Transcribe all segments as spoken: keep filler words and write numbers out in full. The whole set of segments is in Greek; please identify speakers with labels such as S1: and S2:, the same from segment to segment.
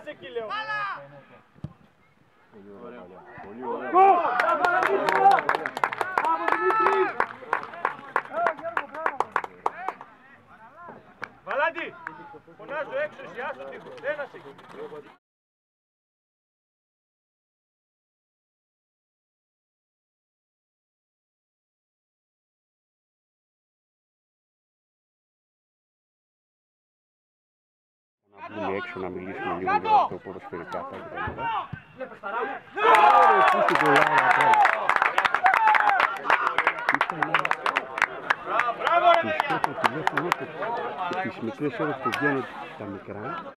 S1: Πας εκεί λέω.
S2: Πολύ ωραία.
S1: Βαλάντι, φωνάζω έξω, εσύ άστο τείχος. Ένας εκεί.
S2: Να βγούμε έξω να μιλήσουμε λίγο για αυτό ποδοσφαιρικά τα κτλ. Πιστεύω το τηλέφωνο και τις μικρές ώρες που βγαίνουν τα μικρά.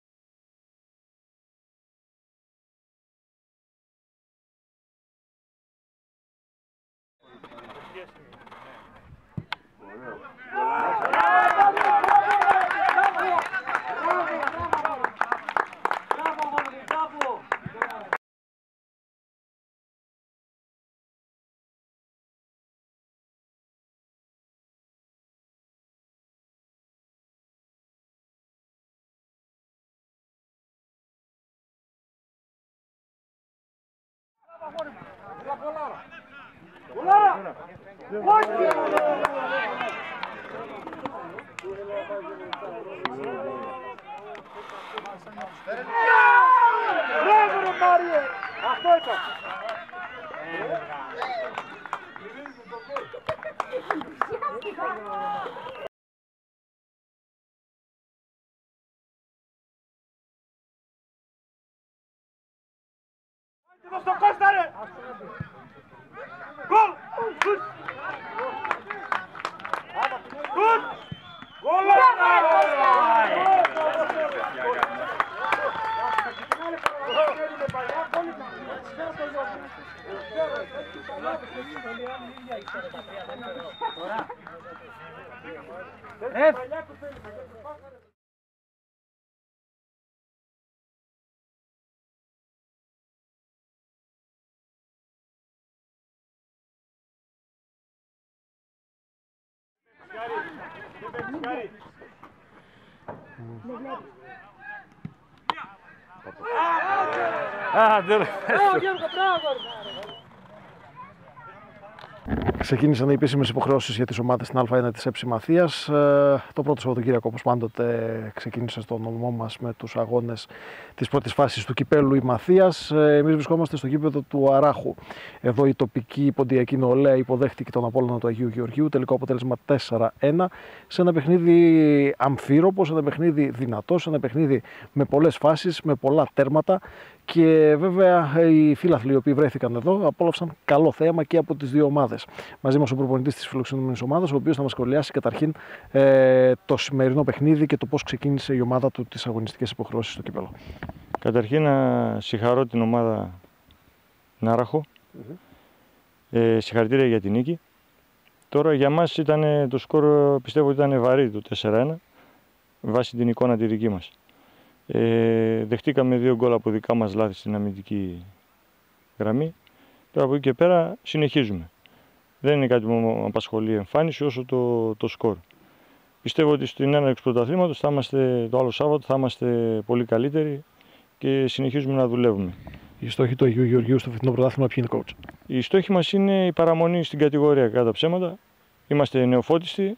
S1: Μπράβο ρε Μάριε! Αυτό ήταν! Δώσ' το Κώστα ρε! Γκολ! Γκολ! Γκολ!
S3: Ξεκίνησαν οι επίσημες υποχρεώσεις για τις ομάδες στην Α1 της ΕΦΣΙ Μαθίας. Ε, το πρώτο Σαββατοκύριακο, όπως πάντοτε, ξεκίνησε στο νομό μας με τους αγώνες της πρώτης φάσης του κυπέλου η Μαθίας. Ε, εμείς βρισκόμαστε στο γήπεδο του Αράχου. Εδώ η τοπική ποντιακή νεολαία υποδέχτηκε τον Απόλλωνα του Αγίου Γεωργίου. Τελικό αποτέλεσμα τέσσερα ένα. Σε ένα παιχνίδι αμφίροπο, σε ένα παιχνίδι δυνατό, σε ένα παιχνίδι με πολλές φάσεις, με πολλά τέρματα. Και βέβαια οι φίλαθλοι οι οποίοι βρέθηκαν εδώ απόλαυσαν καλό θέαμα και από τις δύο ομάδες. Μαζί μας ο προπονητής της φιλοξενούμενης ομάδας, ο οποίος θα μας σχολιάσει καταρχήν ε, το σημερινό παιχνίδι και το πώς ξεκίνησε η ομάδα του τις αγωνιστικές υποχρεώσεις στο κύπελλο.
S4: Καταρχήν να συγχαρώ την ομάδα Νάραχο. Mm-hmm. ε, συγχαρητήρια για την νίκη. Τώρα για μας ήταν το σκορ, πιστεύω ότι ήταν βαρύ το τέσσερα ένα, βάσει την εικόνα τη δική μας. Ε, δεχτήκαμε δύο γκολ από δικά μας λάθη στην αμυντική γραμμή. Τώρα από εκεί και πέρα συνεχίζουμε. Δεν είναι κάτι που με απασχολεί η εμφάνιση όσο το, το σκορ. Πιστεύω ότι στην έναρξη του πρωταθλήματος θα είμαστε το άλλο Σάββατο, θα είμαστε πολύ καλύτεροι και συνεχίζουμε να δουλεύουμε.
S3: Οι στόχοι του Αγίου Γεωργίου στο φετινό πρωτάθλημα ποιοι είναι, coach?
S4: Οι στόχοι μας είναι η παραμονή στην κατηγορία κατά ψέματα. Είμαστε νεοφώτιστοι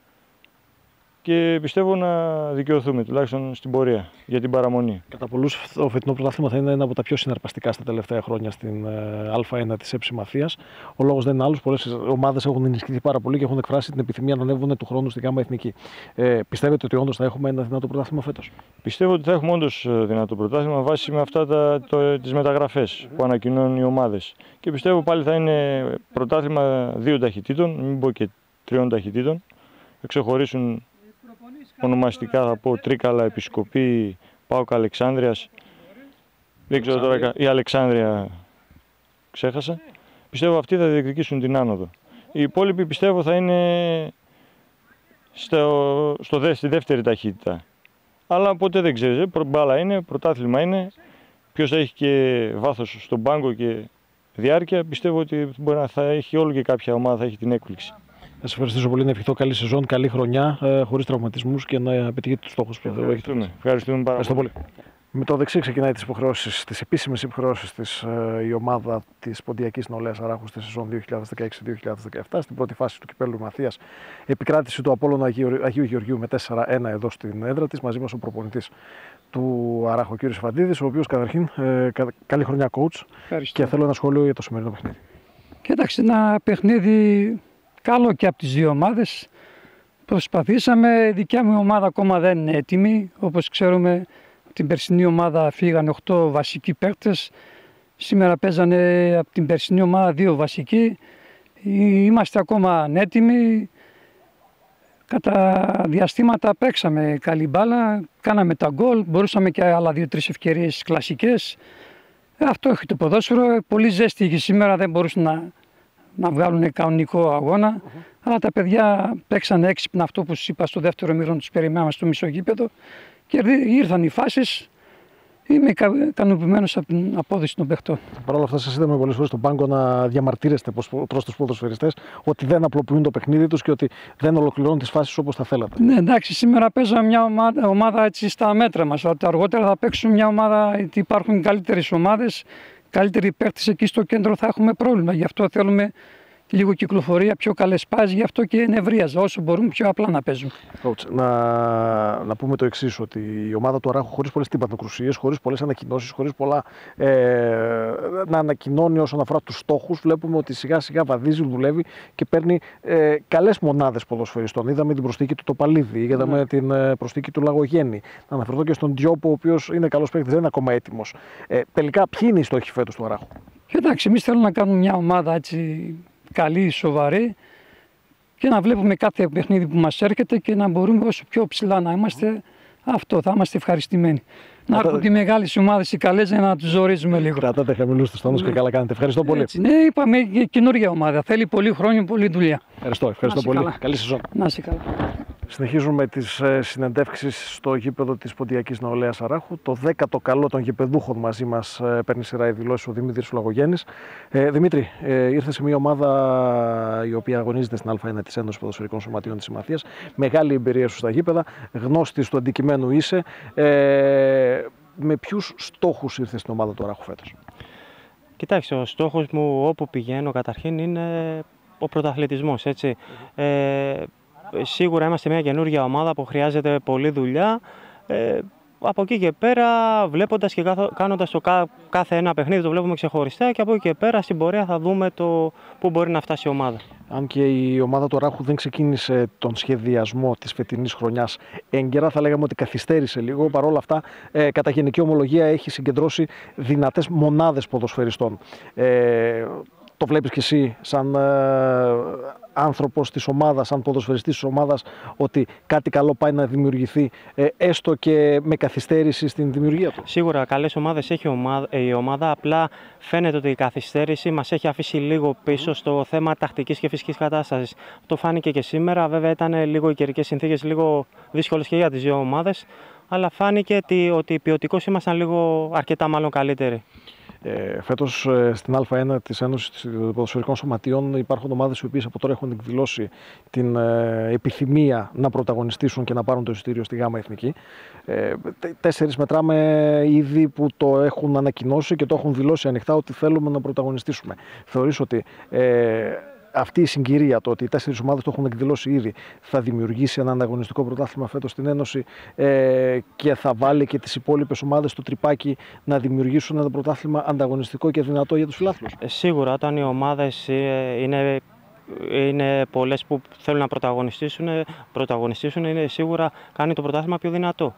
S4: και πιστεύω να δικαιωθούμε τουλάχιστον στην πορεία για την παραμονή.
S3: Κατά πολλούς, το φετινό πρωτάθλημα θα είναι ένα από τα πιο συναρπαστικά στα τελευταία χρόνια στην Α1 της ΕΦΣΙ Μαθίας. Ο λόγος δεν είναι άλλος. Πολλές ομάδες έχουν ενισχυθεί πάρα πολύ και έχουν εκφράσει την επιθυμία να ανέβουν του χρόνου στην ΓΑΜΑ Εθνική. Ε, πιστεύετε ότι όντως θα έχουμε ένα δυνατό πρωτάθλημα φέτος?
S4: Πιστεύω ότι θα έχουμε όντως δυνατό πρωτάθλημα βάσει με αυτά τα, το, τις μεταγραφές mm-hmm. που ανακοινώνουν οι ομάδες. Και πιστεύω πάλι θα είναι πρωτάθλημα δύο ταχυτήτων, μην πω και τριών ταχυτήτων. Θα ξεχωρίσουν ονομαστικά, θα πω Τρίκαλα, Επισκοπή, ΠΑΟΚ Αλεξάνδρειας. Δεν ξέρω τώρα, η Αλεξάνδρεια ξέχασα. Πιστεύω αυτοί θα διεκδικήσουν την άνοδο. Οι υπόλοιποι πιστεύω θα είναι στο, στο δε, στη δεύτερη ταχύτητα. Αλλά ποτέ δεν ξέρεις, μπάλα είναι, πρωτάθλημα είναι. Ποιος θα έχει και βάθος στον πάγκο και διάρκεια, πιστεύω ότι μπορεί να θα έχει όλο και κάποια ομάδα θα έχει την έκπληξη.
S3: Θα σας ευχαριστήσω πολύ, να ευχηθώ καλή σεζόν, καλή χρονιά, ε, χωρίς τραυματισμούς και να πετύχετε τους στόχους που έχετε.
S4: Ευχαριστούμε. Ευχαριστούμε πάρα
S3: πολύ. Με το δεξί ξεκινάει τις υποχρεώσεις, τις επίσημες υποχρεώσεις της ε, η ομάδα της Ποντιακής Νεολαίας Αράχου στη σεζόν δύο χιλιάδες δεκαέξι δύο χιλιάδες δεκαεπτά. Στην πρώτη φάση του κυπέλλου Μαθίας, επικράτηση του Απόλλωνα Αγίου, Αγίου Γεωργίου με τέσσερα ένα εδώ στην έδρα της. Μαζί μας ο προπονητής του Αράχου, ο κ. Φαντίδης, ο οποίος καταρχήν ε, κα, καλή χρονιά coach.
S5: Ευχαριστώ.
S3: Και θέλω ένα σχόλιο για το σημερινό παιχνίδι.
S5: Κοίταξε, ένα παιχνίδι καλό και από τις δύο ομάδες. Προσπαθήσαμε, η δικιά μου ομάδα ακόμα δεν είναι έτοιμη. Όπως ξέρουμε, την περσινή ομάδα φύγανε οκτώ βασικοί παίκτες. Σήμερα παίζανε από την περσινή ομάδα δύο βασικοί. Είμαστε ακόμα ανέτοιμοι. Κατά διαστήματα παίξαμε καλή μπάλα, κάναμε τα γκολ, μπορούσαμε και άλλα δύο-τρεις ευκαιρίες κλασικές. Αυτό έχει το ποδόσφαιρο. Πολύ ζέστη είχε σήμερα, δεν μπορούσαν να, να βγάλουν κανονικό αγώνα. Mm-hmm. Αλλά τα παιδιά παίξαν έξυπνα αυτό που σας είπα στο δεύτερο ημίχρονο, τους περιμέναμε στο μισογείπεδο και ήρθαν οι φάσεις. Είμαι ικανοποιημένος από την απόδοση των παιχτών.
S3: Παρ' όλα αυτά, σας είδαμε πολλές φορές στον πάγκο να διαμαρτύρεστε προς τους ποδοσφαιριστές ότι δεν απλοποιούν το παιχνίδι τους και ότι δεν ολοκληρώνουν τις φάσεις όπως θα θέλατε.
S5: Ναι, εντάξει, σήμερα παίζαμε μια ομάδα, ομάδα έτσι στα μέτρα μας. Ότι αργότερα θα παίξουμε μια ομάδα, γιατί υπάρχουν καλύτερες ομάδες, καλύτεροι παίκτες εκεί στο κέντρο, θα έχουμε πρόβλημα. Γι' αυτό θέλουμε λίγο κυκλοφορία, πιο καλές πάσεις, γι' αυτό και νευρίαζα. Όσο μπορούμε πιο απλά να παίζουμε.
S3: Coach, να, να πούμε το εξής, ότι η ομάδα του Αράχου, χωρίς πολλές τυπαθοκρουσίες, χωρίς πολλές ανακοινώσεις, χωρίς πολλά ε, να ανακοινώνει όσον αφορά τους στόχους, βλέπουμε ότι σιγά σιγά βαδίζει, δουλεύει και παίρνει ε, καλές μονάδες ποδοσφαιριστών. Είδαμε την προσθήκη του Τοπαλίδη, είδαμε mm. την ε, προσθήκη του Λαγογέννη. Να αναφερθώ και στον Τζιόπο, ο οποίος είναι καλός παίκτης, δεν είναι ακόμα έτοιμος. Ε, τελικά, ποιοι είναι οι στόχοι φέτος του Αράχου?
S5: Εντάξει, εμείς θέλουμε να κάνουμε μια ομάδα έτσι καλή, σοβαρή και να βλέπουμε κάθε παιχνίδι που μας έρχεται και να μπορούμε όσο πιο ψηλά να είμαστε. Αυτό, θα είμαστε ευχαριστημένοι. Να έρχονται οι μεγάλες ομάδες, οι καλές, για να τους ζορίζουμε λίγο.
S3: Κρατάτε χαμηλούς τους τόνους και καλά κάνετε. Ευχαριστώ πολύ.
S5: Έτσι, ναι, είπαμε καινούργια ομάδα. Θέλει πολύ χρόνο, πολύ δουλειά.
S3: Ευχαριστώ, ευχαριστώ πολύ.
S5: Καλά.
S3: Καλή σεζόν.
S5: Να είσαι καλά.
S3: Συνεχίζουμε τις συνεντεύξεις στο γήπεδο της Ποντιακής Νεολαίας Αράχου. Το δέκατο καλό των γηπεδούχων μαζί μας παίρνει σειρά η δηλώση ο Δημήτρης Λαγογέννης. Ε, Δημήτρη, ε, ήρθε σε μια ομάδα η οποία αγωνίζεται στην Α1 της Ένωσης Ποδοσφαιρικών Σωματείων της Συμμαθίας. Μεγάλη εμπειρία σου στα γήπεδα, γνώστης του αντικειμένου είσαι. Ε, με ποιους στόχους ήρθε στην ομάδα του Αράχου φέτος?
S6: Κοιτάξτε, ο στόχος μου όπου πηγαίνω καταρχήν είναι ο πρωταθλητισμός, έτσι. Mm-hmm. Ε, Σίγουρα είμαστε μια καινούργια ομάδα που χρειάζεται πολλή δουλειά. Ε, από εκεί και πέρα, βλέποντας και κάνοντας το κάθε ένα παιχνίδι, το βλέπουμε ξεχωριστά και από εκεί και πέρα στην πορεία θα δούμε το πού μπορεί να φτάσει η ομάδα.
S3: Αν και η ομάδα του Αράχου δεν ξεκίνησε τον σχεδιασμό της φετινής χρονιάς έγκαιρα, θα λέγαμε ότι καθυστέρησε λίγο. Παρ' όλα αυτά, ε, κατά γενική ομολογία, έχει συγκεντρώσει δυνατές μονάδες ποδοσφαιριστών. Ε, το βλέπεις και εσύ σαν ε, άνθρωπος της ομάδας, σαν ποδοσφαιριστής της ομάδας, ότι κάτι καλό πάει να δημιουργηθεί, ε, έστω και με καθυστέρηση στην δημιουργία του?
S6: Σίγουρα καλές ομάδες έχει ομάδα, η ομάδα, απλά φαίνεται ότι η καθυστέρηση μας έχει αφήσει λίγο πίσω mm. στο θέμα τακτικής και φυσικής κατάστασης. Το φάνηκε και σήμερα, βέβαια ήταν λίγο οι καιρικές συνθήκες λίγο δύσκολες και για τις δύο ομάδες, αλλά φάνηκε ότι ποιοτικώς ήμασταν λίγο αρκετά μάλλον καλύτεροι.
S3: Ε, φέτος ε, στην Α1 της Ένωσης Ποδοσφαιρικών Σωματείων υπάρχουν ομάδες οι οποίες από τώρα έχουν εκδηλώσει την ε, επιθυμία να πρωταγωνιστήσουν και να πάρουν το εισιτήριο στη ΓΑΜΑ Εθνική. Ε, τέσσερις μετράμε ήδη που το έχουν ανακοινώσει και το έχουν δηλώσει ανοιχτά ότι θέλουμε να πρωταγωνιστήσουμε. Θεωρείς ότι ε, αυτή η συγκυρία, το ότι οι τέσσερις ομάδες το έχουν εκδηλώσει ήδη, θα δημιουργήσει ένα ανταγωνιστικό πρωτάθλημα φέτος στην Ένωση ε, και θα βάλει και τις υπόλοιπες ομάδες στο τρυπάκι να δημιουργήσουν ένα πρωτάθλημα ανταγωνιστικό και δυνατό για τους φιλάθλους?
S6: Ε, σίγουρα, όταν οι ομάδες είναι, είναι πολλές που θέλουν να πρωταγωνιστήσουν, πρωταγωνιστήσουν είναι σίγουρα κάνει το πρωτάθλημα πιο δυνατό.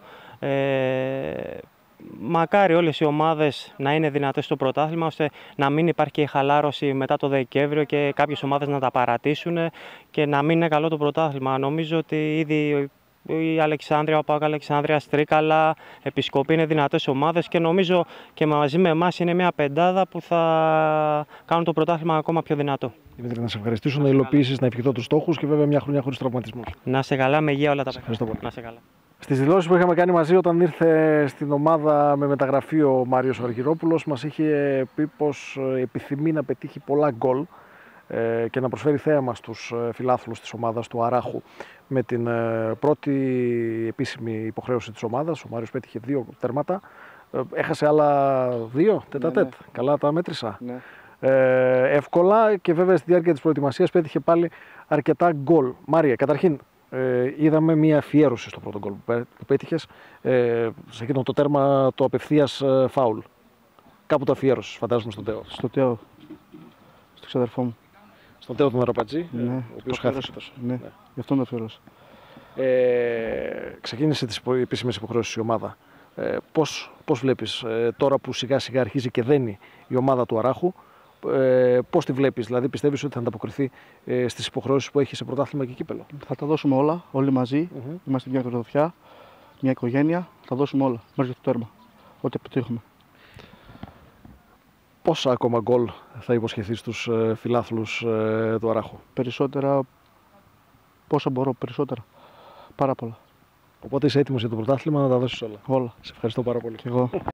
S6: Ε, Μακάρι όλες οι ομάδες να είναι δυνατές στο πρωτάθλημα, ώστε να μην υπάρχει και χαλάρωση μετά το Δεκέμβριο και κάποιες ομάδες να τα παρατήσουν και να μην είναι καλό το πρωτάθλημα. Νομίζω ότι ήδη η Αλεξάνδρεια, ο ΠΑΟΚ Αλεξάνδρεια, Τρίκαλα, Επισκοπή είναι δυνατές ομάδες και νομίζω και μαζί με εμάς είναι μια πεντάδα που θα κάνουν το πρωτάθλημα ακόμα πιο δυνατό.
S3: Δημήτρη, να σε ευχαριστήσω, να υλοποιήσεις, να ευχηθώ τους στόχους και βέβαια μια χρονιά χωρίς τραυματισμούς.
S6: Να σε καλά, με υγεία όλα τα παιδιά. Να σε καλά.
S3: Στις δηλώσεις που είχαμε κάνει μαζί όταν ήρθε στην ομάδα με μεταγραφή ο Μάριος Αργυρόπουλος, μας είχε πει πως επιθυμεί να πετύχει πολλά γκολ ε, και να προσφέρει θέαμα στους φιλάθλους της ομάδας του Αράχου. Με την ε, πρώτη επίσημη υποχρέωση της ομάδας, ο Μάριος πέτυχε δύο τέρματα. Ε, έχασε άλλα δύο τετατέτ.
S7: Ναι, ναι.
S3: Καλά τα μέτρησα.
S7: Ναι.
S3: Ε, εύκολα και βέβαια στη διάρκεια της προετοιμασίας πέτυχε πάλι αρκετά γκολ. Μάρια, καταρχήν ε, είδαμε μία αφιέρωση στο πρώτο γκολ που πέτυχες, ε, σε εκείνο το τέρμα το απευθείας ε, φάουλ. Κάπου το αφιέρωσες, φαντάζομαι, στον Τέο.
S7: Στο Τέο, στο ξαδερφό μου.
S3: Στον Τέο τον Αραπατζή,
S7: Ναι,
S3: ο οποίος χάθηκε τόσο.
S7: Ναι,
S3: Ναι.
S7: γι' αυτό το αφιέρωσα.
S3: Ε, ξεκίνησε τις επίσημες υποχρεώσεις η ομάδα. Ε, πώς, πώς βλέπεις ε, τώρα που σιγά σιγά αρχίζει και δένει η ομάδα του Αράχου, ε, πώς τη βλέπεις, δηλαδή πιστεύεις ότι θα ανταποκριθεί ε, στις υποχρεώσεις που έχει σε πρωτάθλημα και κύπελλο?
S7: Θα τα δώσουμε όλα, όλοι μαζί.
S3: Mm-hmm.
S7: Είμαστε μια οικογένεια, μια οικογένεια. Θα τα δώσουμε όλα μέχρι το τέρμα. Ό,τι επιτύχουμε.
S3: Πόσα ακόμα γκολ θα υποσχεθεί στους ε, φιλάθλους ε, του Αράχου?
S7: Περισσότερα, πόσα μπορώ, περισσότερα. Πάρα πολλά.
S3: Οπότε είσαι έτοιμος για το πρωτάθλημα να τα δώσεις όλα.
S7: Όλα.
S3: Σε ευχαριστώ πάρα πολύ.
S7: Κι εγώ.